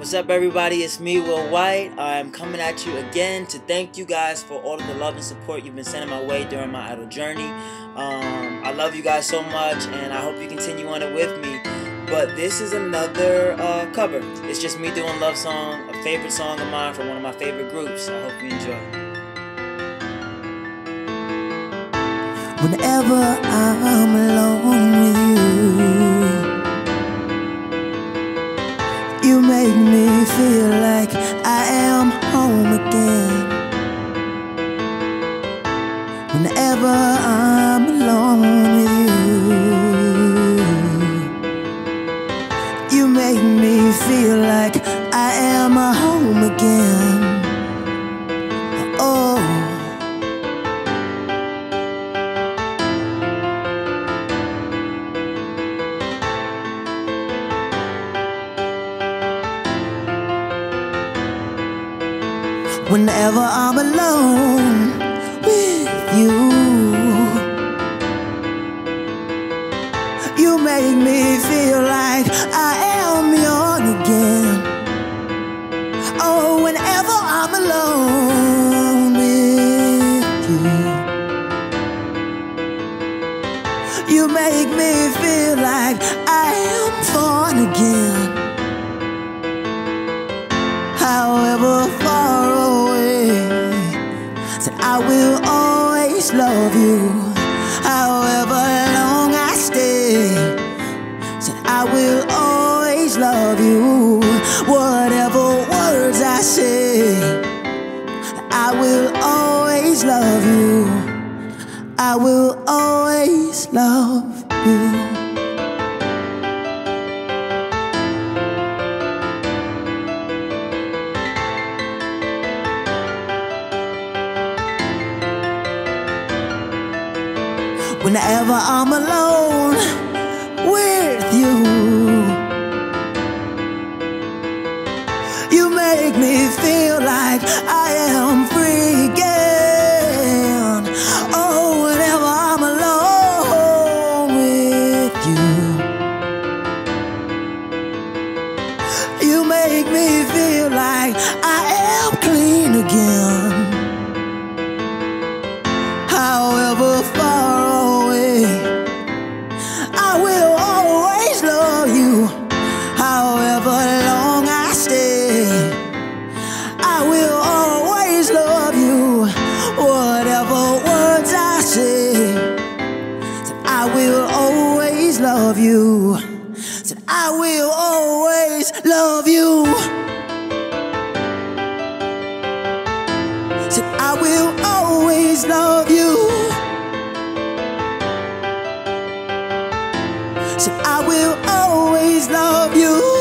What's up, everybody? It's me, Will White. I'm coming at you again to thank you guys for all of the love and support you've been sending my way during my idol journey. I love you guys so much, and I hope you continue on it with me. But this is another cover. It's just me doing Lovesong, a favorite song of mine from one of my favorite groups. I hope you enjoy. Whenever I'm alone with you, you make me feel like I am home again. Whenever I'm alone with you, you make me feel like I am home again. Oh, whenever I'm alone with you, you make me feel like I am young again. Oh, whenever I'm alone with you, you make me feel like I am born again. However far away, said I will always love you. However long I stay, said I will always love you. Whatever words I say, I will always love you. I will always love you. Whenever I'm alone with you, you make me feel like I am free again. Oh, whenever I'm alone with you, you make me feel like I am clean again. However far I will always love you. However long I stay, I will always love you. Whatever words I say, said I will always love you. Said I will always love you. Said I will always love you. Said I will always love you.